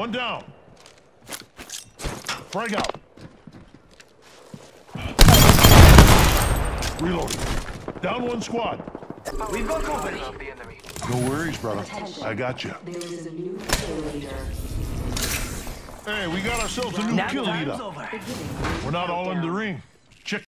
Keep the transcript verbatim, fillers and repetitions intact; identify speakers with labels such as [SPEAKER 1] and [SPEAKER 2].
[SPEAKER 1] One down. Frag out. Reloading. Down one squad.
[SPEAKER 2] We've got company.
[SPEAKER 1] No worries, brother.
[SPEAKER 3] Attention.
[SPEAKER 1] I got you.
[SPEAKER 3] There is a new kill leader.
[SPEAKER 1] Hey, we got ourselves a new
[SPEAKER 2] Nap
[SPEAKER 1] kill
[SPEAKER 2] time's
[SPEAKER 1] leader.
[SPEAKER 2] over.
[SPEAKER 3] Beginning
[SPEAKER 1] We're not all in the
[SPEAKER 3] countdown.
[SPEAKER 1] ring.